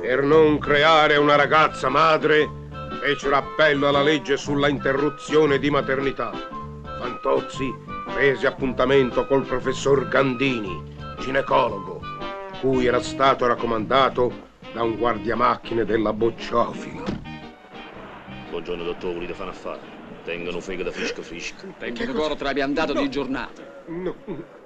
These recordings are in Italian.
Per non creare una ragazza madre, fecero appello alla legge sulla interruzione di maternità. Fantozzi prese appuntamento col professor Gandini, ginecologo, cui era stato raccomandato da un guardiamacchine della Bocciofila. Buongiorno dottore, volete fare un affare? Tengono fega da frisca. Perché ancora te l'abbiamo dato di giornata. No,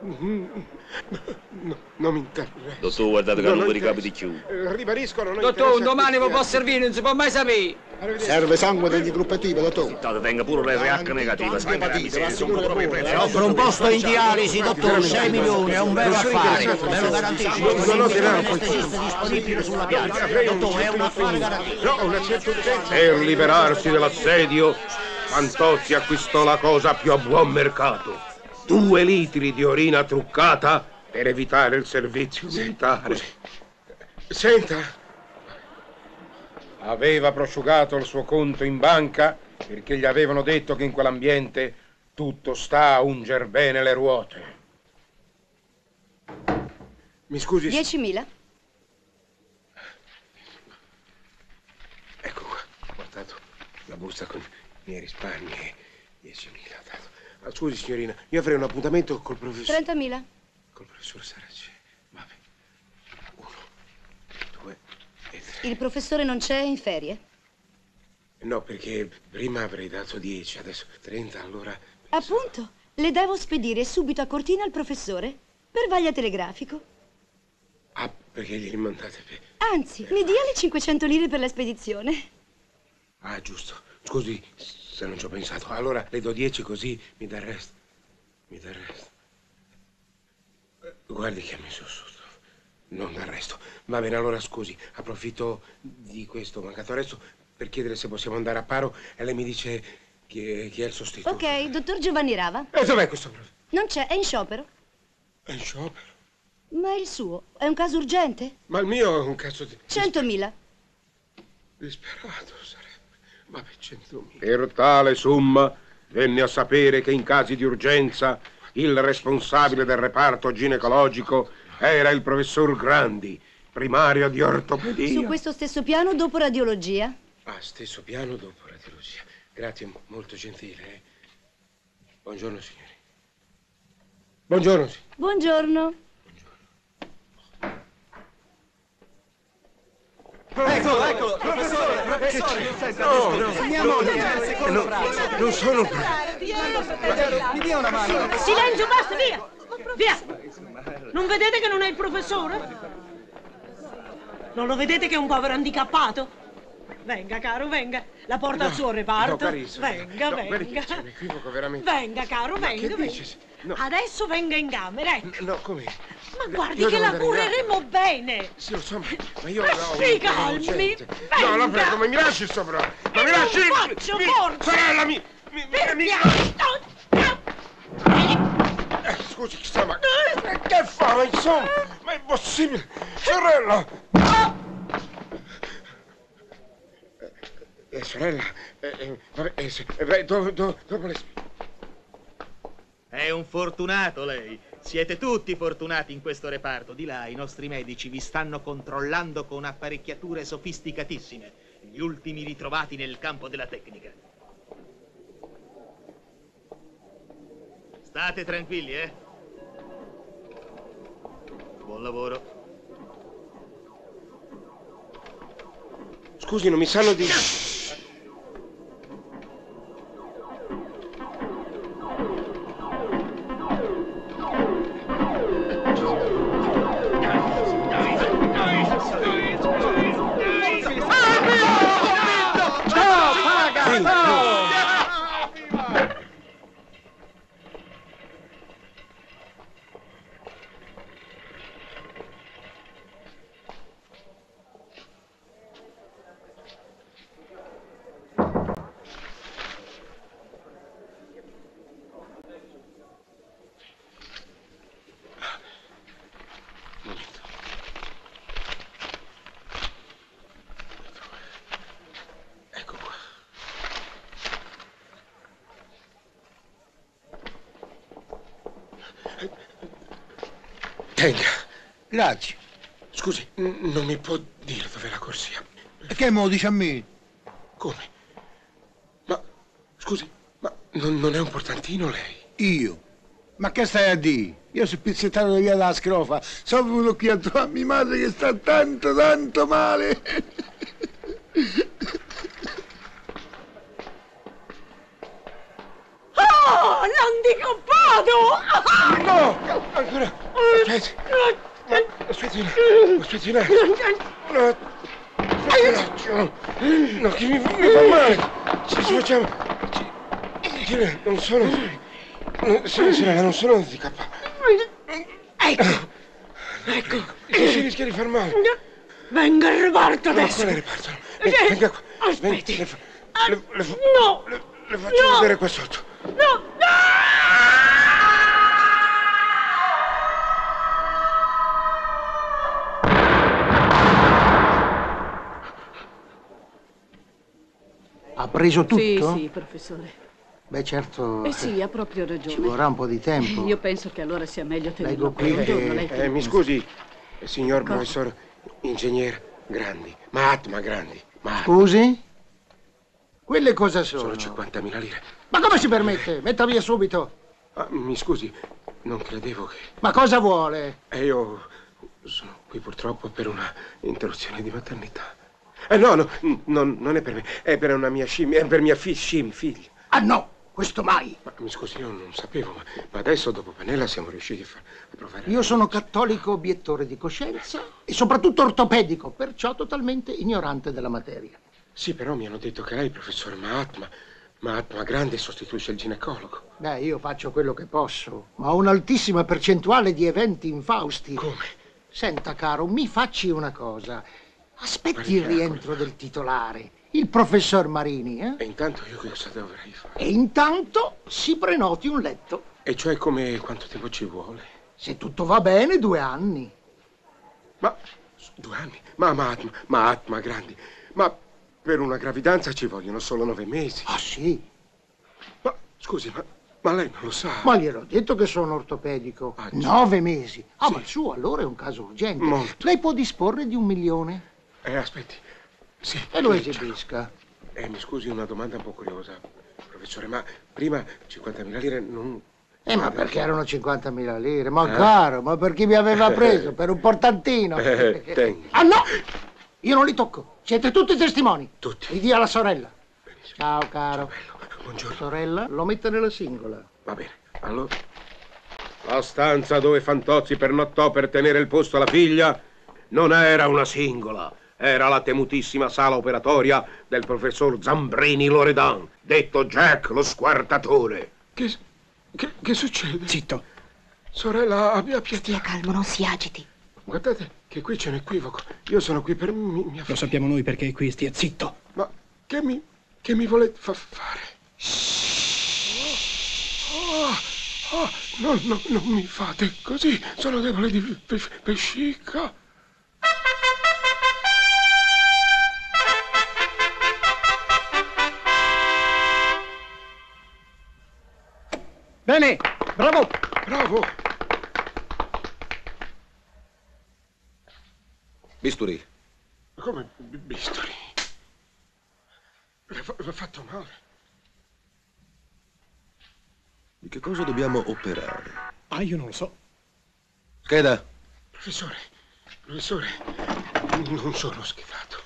non mi interessa. Dottore, guardate che non vi ricapiti più. Ribadisco, non Dottore, un domani vi può servire, non si può mai sapere. Serve sangue degli gruppativi, dottore. State, tenga pure l'RH negativa, sangue da miseria, sono proprio prezzi. Offro un posto in dialisi, dottore, 6 milioni, è un vero affare. Ve lo garantisco. Non ho denaro. Esiste disponibile sulla piazza. Dottore, è un affare garantito. No, una certa urgenza. Per liberarsi dell'assedio, Fantozzi acquistò la cosa più a buon mercato. 2 litri di orina truccata per evitare il servizio militare. Senta, aveva prosciugato il suo conto in banca perché gli avevano detto che in quell'ambiente tutto sta a unger bene le ruote. Mi scusi? 10.000. Ecco qua, ho guardato la busta con i miei risparmi e 10.000 dato. Ah, scusi signorina, io avrei un appuntamento col professor... 30.000. Col professor Saraceni. Vabbè. 1, 2 e 3. Il professore non c'è, in ferie? No, perché prima avrei dato 10, adesso 30, allora... Appunto, le devo spedire subito a Cortina al professore per vaglia telegrafico. Ah, perché glieli mandate per... Anzi, mi dia le 500 lire per la spedizione. Ah, giusto. Scusi se non ci ho pensato. Allora le do 10 così mi dà il resto. Mi dà il resto. Guardi che ha messo sotto. Non dà il resto. Va bene, allora scusi. Approfitto di questo mancato resto per chiedere se possiamo andare a paro e lei mi dice chi è il sostituto. Ok, dottor Giovanni Rava. E dov'è questo? Non c'è, è in sciopero. È in sciopero. Ma il suo è un caso urgente? Ma il mio è un caso di... 100.000. Disperato sarebbe. Vabbè, 100.000. Per tale somma venne a sapere che in casi di urgenza il responsabile del reparto ginecologico era il professor Grandi, primario di ortopedia. Su questo stesso piano dopo radiologia. Ah, stesso piano dopo radiologia. Grazie, molto gentile. Buongiorno, signori. Buongiorno, signori. Buongiorno. Eccolo, professore. Non sono... Mi dia una mano. Silenzio, basta, via! Via! Non vedete che non è il professore? Non lo vedete che è un povero handicappato? Venga, caro, venga. La porta al suo reparto. No, carissimo. Venga. Mi equivoco veramente. Venga, caro, venga. No. Adesso venga in camera, ecco. No, come? Ma guardi che la cureremo bene. Sì, lo so, ma io... Si calmi, venga. No, la prego, ma mi lasci sopra. Ma mi lasci... Faccio forza. Sorella, mi... Scusi, chissà, ma... Che fa, ma insomma? Ma è possibile? Sorella! Sorella... Vabbè, dopo le... È un fortunato lei. Siete tutti fortunati in questo reparto. Di là i nostri medici vi stanno controllando con apparecchiature sofisticatissime, gli ultimi ritrovati nel campo della tecnica. State tranquilli, eh? Buon lavoro. Scusi, non mi sanno di... Tenga. Grazie. Scusi, non mi può dire dov'è la corsia? E che me lo dice a me? Come? Ma, scusi, ma non è un portantino lei? Io? Ma che stai a dire? Io sono pizzettato via dalla scrofa. Sono venuto qui a trovare mia madre che sta tanto, tanto male. Oh, l'handicappato! No! Ancora! Aspetti un attimo. No, no, che mi fa male. Ci facciamo... Non sono... Sorella, non sono handicappato. Ecco. Non si rischia di far male. Venga al reparto adesso. Quale reparto? Venga qua. Aspetti. No! Le faccio vedere qua sotto. No! Ha preso tutto? Sì, professore. Beh, certo. Sì, ha proprio ragione. Ci vorrà un po' di tempo. Io penso che allora sia meglio tenerlo Leggo qui qui. Buongiorno, lei che... Mi scusi, signor professor ingegnere Grandi. Mahatma Grandi. Scusi? Quelle cosa sono? Sono 50.000 lire. Ma come si permette? Metta via subito. Mi scusi, non credevo che... Ma cosa vuole? Io sono qui purtroppo per una interruzione di maternità. No, non è per me, è per una mia scimmia, è per mia figlia. Ah no, questo mai. Ma mi scusi, io non sapevo, ma adesso dopo Pannella siamo riusciti a provare... Io sono cattolico obiettore di coscienza e soprattutto ortopedico, perciò totalmente ignorante della materia. Sì, però mi hanno detto che lei, professor Mahatma Grande, sostituisce il ginecologo. Beh, io faccio quello che posso, ma ho un'altissima percentuale di eventi infausti. Come? Senta, caro, mi facci una cosa. Aspetti il rientro del titolare, il professor Marini, E intanto io cosa dovrei fare? E intanto si prenoti un letto. E cioè come quanto tempo ci vuole? Se tutto va bene, 2 anni. Ma 2 anni? Ma Mahatma Grandi, ma per una gravidanza ci vogliono solo 9 mesi. Ah sì? Ma scusi, ma lei non lo sa? Ma gliel'ho detto che sono ortopedico. 9 mesi. Ah, sì. Ma il suo allora è un caso urgente. Molto. Lei può disporre di 1 milione. Aspetti. Sì. E lo esibisca. Mi scusi, una domanda un po' curiosa, professore, ma prima 50.000 lire non... Ma perché erano 50.000 lire? Ma caro, ma per chi mi aveva preso? Per un portantino? Tengi. Ah no! Io non li tocco. Siete tutti testimoni. Tutti. Li dia alla sorella. Benissimo. Ciao, caro. Ciao, bello. Buongiorno. Sorella, lo mette nella singola. Va bene. Allora... La stanza dove Fantozzi pernottò per tenere il posto alla figlia non era una singola. Era la temutissima sala operatoria del professor Zambrini Loredan, detto Jack lo squartatore. Che succede? Zitto. Sorella, abbia pietà. Stia calmo, non si agiti. Guardate che qui c'è un equivoco. Io sono qui per mia figlia. Lo sappiamo noi perché è qui, stia zitto. Ma che mi volete fare? Non mi fate così. Sono debole di vescica. Bene, bravo. Bravo. Bisturi. Come bisturi? L'ha fatto male. Di che cosa dobbiamo operare? Io non lo so. Scheda. Professore, non sono schedato.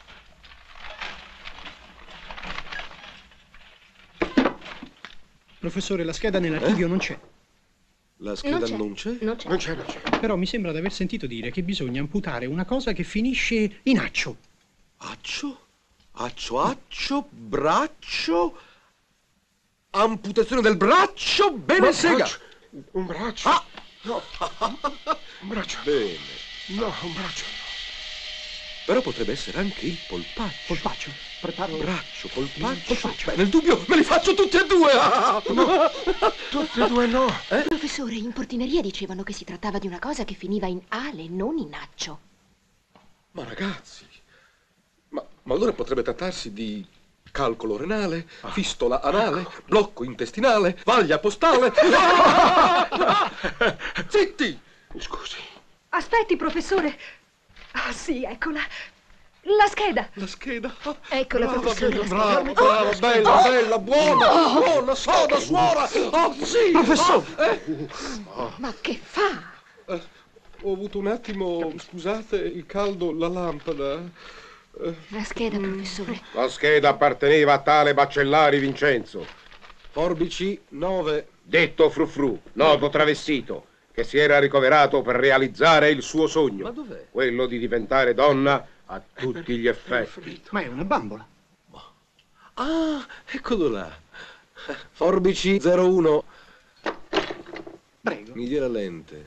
Professore, la scheda nell'archivio non c'è. La scheda non c'è? Non c'è. Però mi sembra di aver sentito dire che bisogna amputare una cosa che finisce in accio. Accio? Accio, braccio, amputazione del braccio, bene, sega. Un braccio? No, un braccio. Bene. No, un braccio no. Però potrebbe essere anche il polpaccio. Polpaccio? Preparo. Braccio, polpaccio. Beh, nel dubbio me li faccio tutti e due. No, tutti e due no. Professore, in portineria dicevano che si trattava di una cosa che finiva in ale, non in accio. Ma ragazzi, ma allora potrebbe trattarsi di calcolo renale, fistola anale, blocco intestinale, vaglia postale. Zitti! Scusi. Aspetti, professore. Ah, sì, eccola. La scheda. La scheda? Eccola, professore. Brava, bella, buona, soda, suora! Oh, sì! Professore! Ma che fa? Ho avuto un attimo, scusate, il caldo, la lampada. La scheda, professore. La scheda apparteneva a tale Bacellari Vincenzo. Forbici 9. Detto Frufru, noto travestito, che si era ricoverato per realizzare il suo sogno. Ma dov'è? Quello di diventare donna a tutti gli effetti. Ma è una bambola. Ah, eccolo là. Forbici 01. Prego. Mi dia la lente.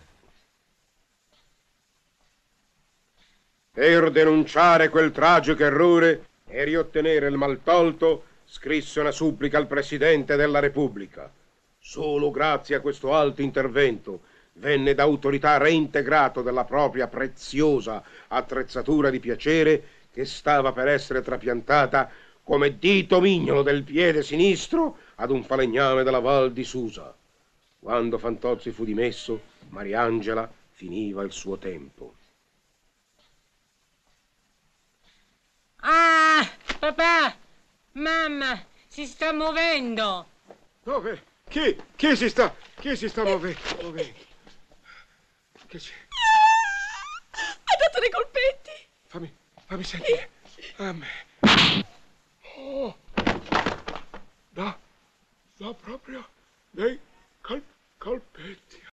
Per denunciare quel tragico errore e riottenere il maltolto, scrisse una supplica al Presidente della Repubblica. Solo grazie a questo alto intervento venne da autorità reintegrato della propria preziosa attrezzatura di piacere che stava per essere trapiantata come dito mignolo del piede sinistro ad un falegname della Val di Susa. Quando Fantozzi fu dimesso, Mariangela finiva il suo tempo. Ah, papà, mamma, si sta muovendo. Dove? Chi si sta muovendo? Che c'è? Ha dato dei colpetti. Fammi sentire. A me. Oh. Da proprio dei colpetti.